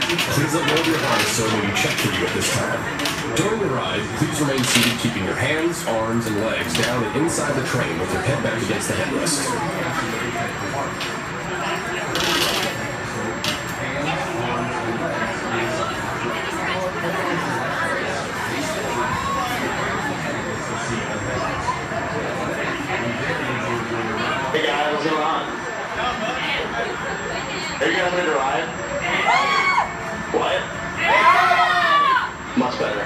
Please let go of your harness so it may be checked for you at this time. During the ride, please remain seated, keeping your hands, arms, and legs down and inside the train with your head back against the headrest. Hey guys, what's going on? Are you gonna drive? What? Much better.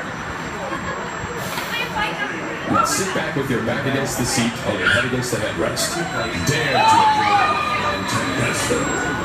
Now sit back with your back against the seat and your head against the headrest. Dare to adrenaline Tempesto.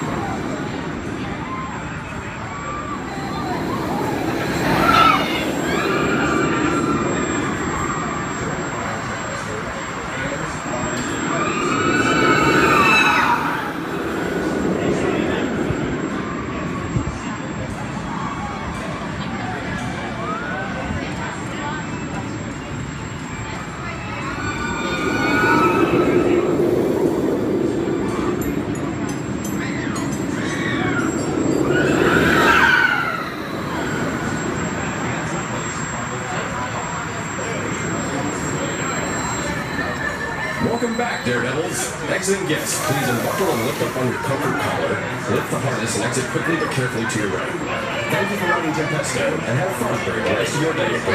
Welcome back, Daredevils. Exiting guests, please unbuckle and lift up on your comfort collar. Lift the harness and exit quickly but carefully to your right. Thank you for riding Tempesto, and have fun during the rest of your day.